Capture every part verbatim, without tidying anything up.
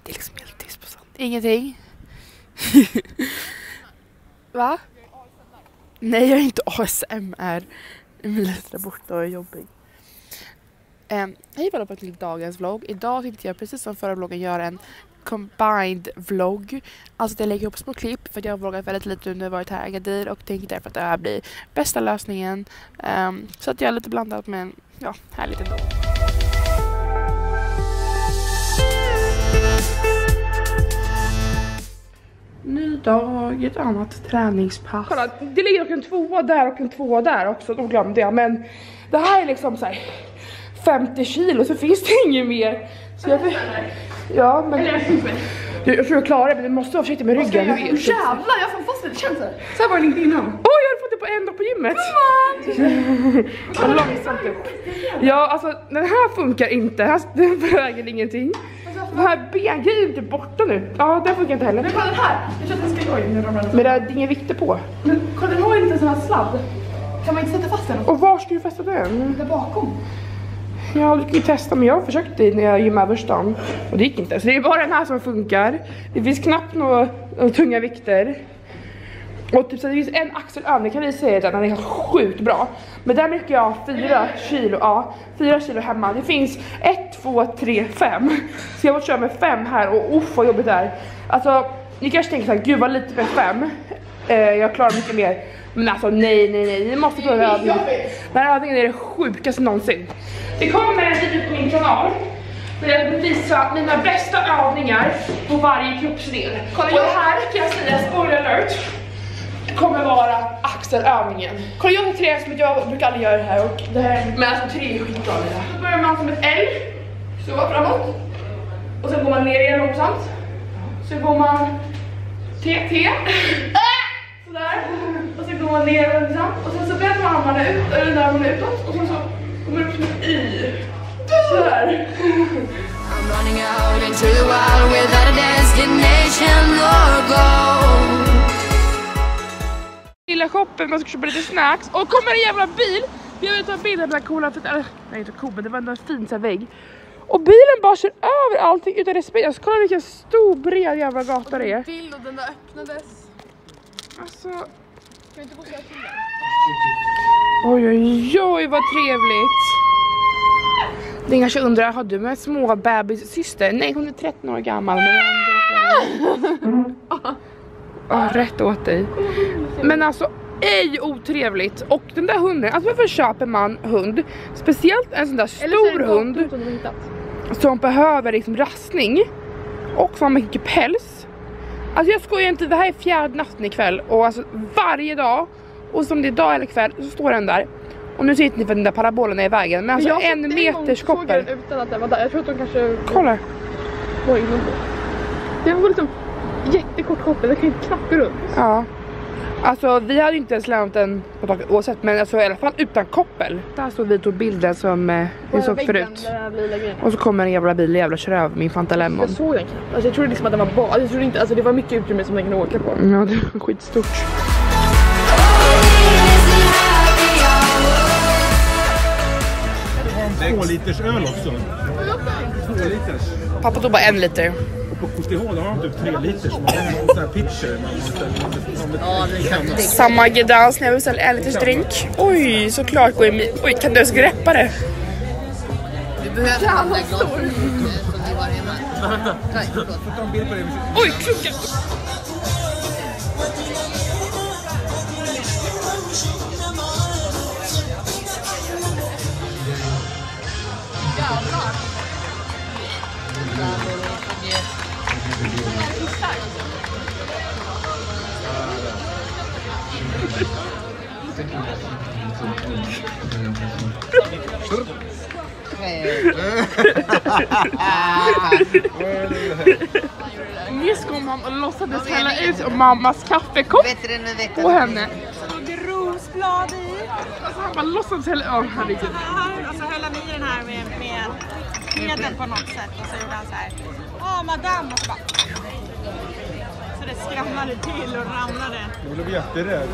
Det är liksom helt tyst på sånt. Ingenting. Va? Nej, jag är inte A S M R. Emilia där borta och är jobbig. Um, hej, välkomna till dagens vlogg. Idag tänkte jag precis som förra vloggen göra en combined vlogg. Alltså att jag lägger upp små klipp för att jag har vloggat väldigt lite under varit här i Agadir och tänker därför att det här blir bästa lösningen. Um, så att jag är lite blandat, men ja, härligt ändå. Ny dag, ett annat träningspass. Kolla, det ligger dock en tvåa där och en tvåa där också, de glömde jag. Men det här är liksom så här femtio kilo, så finns det inget mer. Så jag, ja, men jag tror jag klarar det, men du måste vara försiktig med ryggen. Jag jävlar, jag får fast lite känsla. Så här var det inte innan. Oj, jag har fått det på en dag på gymmet. Kom långsamt upp. Ja, alltså den här funkar inte. Den väger ingenting. Den här bengrejen är inte borta nu. Ja, den funkar inte heller. Men kolla den här. Jag tror att den ska gå in. Men det är ingen vikter på. Men kolla, den har ju lite sån här sladd. Kan man inte sätta fast den? Och var ska du fästa den? Där bakom. Ja, du kan ju testa, men jag försökte när jag gymmade överstan. Och det gick inte. Så det är bara den här som funkar. Det finns knappt några, några tunga vikter. Och typ så det finns en axelövning, kan vi säga att den är sjukt bra. Men där mycket jag fyra kilo, ja, fyra kilo hemma. Det finns ett, två, tre, fem. Så jag måste köra med fem här och uff vad jobbigt det är. Alltså, ni kanske tänker såhär, gud vad lite för fem. eh, Jag klarar mycket mer. Men alltså nej, nej, nej, ni måste pröva övningen. Den här övningen är det sjukaste någonsin. Det kommer en video på min kanal där jag vill visa mina bästa övningar på varje kroppsdel. Kolla, och det här kan jag säga, spoiler alert, kommer vara axelövningen. Kolla, jag har tre som jag brukar aldrig göra det här. Och det här men alltså tre är skitbra det här. Då börjar man som ett L. Så framåt. Och sen går man ner igen långsamt. Så går man T T. Sådär. Och sen går man ner långsamt. Och sen så vänder man armarna ut. Eller där man utåt. Och sen så kommer man upp som ett Y. Sådär. I'm running out into the wild without a destination or goal. Lilla shoppen, man ska köpa lite snacks. Och kommer en jävla bil. Jag vill ta bilden med coola för, eller, nej inte cool, men det var ändå en fin så här vägg. Och bilen bara kör över allting utan respekt. Jag ska kolla vilken stor bred jävla gata det är. Bild och den där öppnades. Alltså, kan vi inte gå så här till den? oj oj oj vad trevligt. Det kanske undrar, har du med små bebis syster? Nej, hon är tretton år gammal. Men ändå... Ja, rätt åt dig. Men alltså, ej otrevligt. Och den där hunden, alltså varför köper man hund? Speciellt en sån där stor hund som behöver liksom rastning och som har mycket päls. Alltså jag skojar inte, det här är fjärde natten ikväll. Och alltså varje dag, och som det är dag eller kväll, så står den där. Och nu sitter ni för den där parabolen är i vägen. Men alltså en meters koppel. Utan att den var där. Jag tror att de kanske... Kolla. Oj, det var liksom jättekort koppel, det kan inte knappt gå runt. Ja. Alltså vi hade ju inte ens lämnat den på taket oavsett, men alltså i alla fall utan koppel. Där så vi tog bilden som eh, vi såg förut. Och så kommer en jävla bil, jävla kör över min Fanta Lemon. Jag såg den knappt. Alltså jag trodde liksom att den var bra. Jag trodde inte, alltså det var mycket utrymme som den kunde åka på. Ja, det var skitstort. Två liters öl också. Två liters. Pappa tog bara en liter. Och på K T H då har de typ tre liters. Man har en sån här pitcher. Samma gedans när jag beställer en liters drink. Oj, såklart går i oj, kan du ens greppa det? Du behöver den där glasen som du har hemma. Nej, oj, klockan. Nyss kom han och låtsades hälla ut mammas kaffekopp på henne. Och rosblad i. Alltså han bara låtsades hälla ut. Oh, herregud. Och så höll han i den här med, med medel på något sätt. Och så gjorde han så här. Åh, madame. Och så bara. Så det skramlade till och ramlade. Jag blev jätterädd.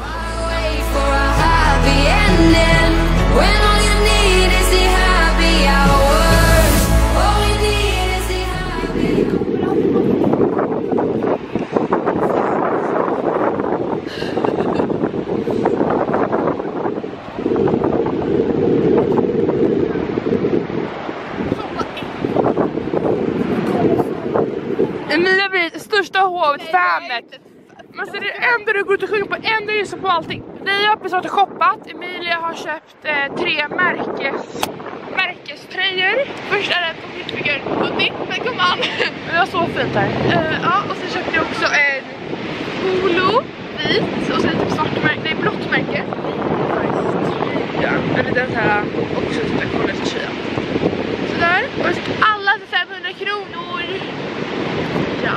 Emilia blir det största hovet-fanet. Men så är det enda du går ut och sjunger på, enda just på allting. Vi har precis shoppat. Emilia har köpt eh, tre märkes, märkeströjor. Först är det på mitt figur Buddy, välkommen. Det var så fint här. Uh, ja, och så köpte jag också en polo, vit, och så är det typ svart märke, nej blått märke. Ja, eller den här också typ en collegetröja. Sådär, och jag fick alla för femhundra kronor. Ja.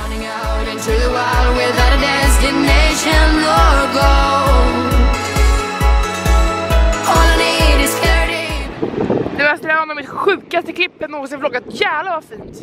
Det var en av mitt sjukaste klippen någonsin vloggat. Jävlar vad fint.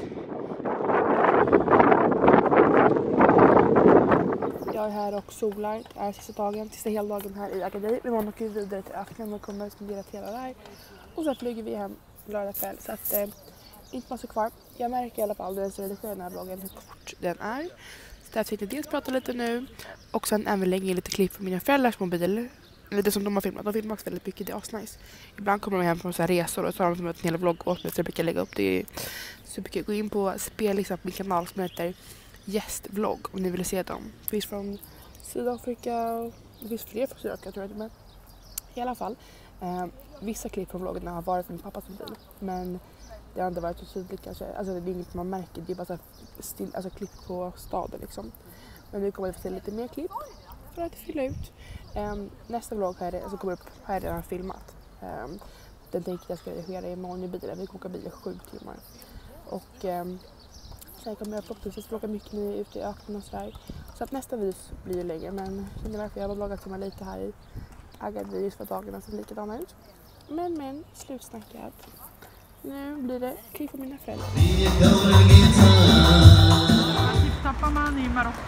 Jag är här och solar. Det är sista dagen, sista hela dagen här i Agadir. Vi åker vidare till öknen och kommer att spendera hela där. Och sen flyger vi hem lördag kväll. Så att eh, inte massor kvar. Jag märker i alla fall när jag redigerar den här vloggen hur kort den är. Så där tänkte jag dels prata lite nu. Och sen även lägga in lite klipp på mina föräldrars mobil. Lite som de har filmat. De filmar också väldigt mycket. Det är asnice. Ibland kommer de hem från så här resor och så har de filmat en hel vlogg åt mig. Så jag brukar lägga upp. Det är superkul. Gå in på spel liksom, på min kanal som heter Gästvlogg om ni vill se dem. Det finns från Sydafrika. Det finns fler från Sydafrika tror jag. Men i alla fall. Eh, vissa klipp från vloggarna har varit från pappas mobil. Men det har inte varit så tydligt kanske. Alltså det är inget man märker. Det är bara så här still, alltså klipp på staden liksom. Men nu kommer vi få se lite mer klipp. För att fylla ut. Um, nästa vlogg här, alltså kommer upp här är redan filmat. Um, den tänker jag ska redigera imorgon i bilen. Vi kommer åka bil i sju timmar. Och um, sen kommer jag förhoppningsvis vlogga mycket nu ute i öknen och sådär. Så att nästa vis blir det längre. Men det är varför jag har vloggat som lite här i Agadir just för dagarna ser likadana ut. Men men, slutsnackat. Nu blir det klipp på mina föräldrar. Tappar man i Marocko.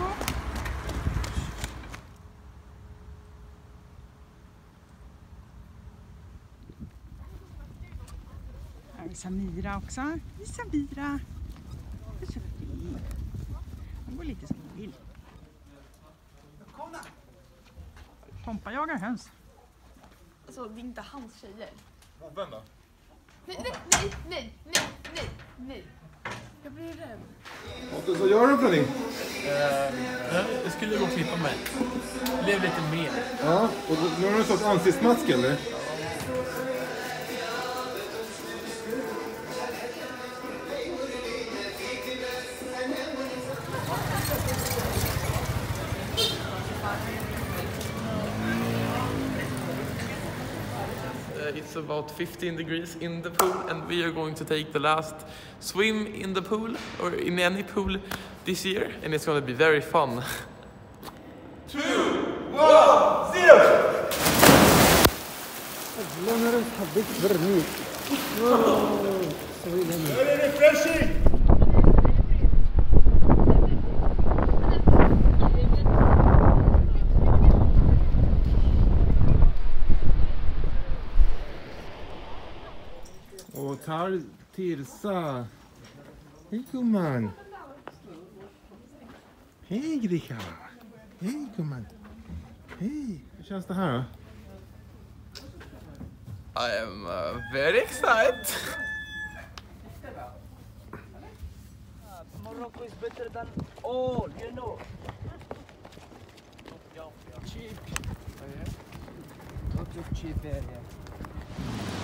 Här är Samira också. Samira. Det är så fin. Hon går lite som hon vill. Tompa jagar höns. Alltså det är inte hans tjejer. Vem då? Nej, nej, nej, nej, nej, nej, nej. Jag blir rädd. Och så gör du för någonting? Uh, jag skulle gå och klippa mig. Lev lite mer. Ja, och nu har du en sorts ansiktsmask eller? It's about fifteen degrees in the pool and we are going to take the last swim in the pool or in any pool this year and it's going to be very fun. Two, one, zero! Very refreshing! Och tar Tirsa. Hej gumman. Hej Grisha. Hej gumman. Hej. Hur känns det här då? I am uh, very excited. Morocco is better than all, you know. Cheap. Not too cheap area.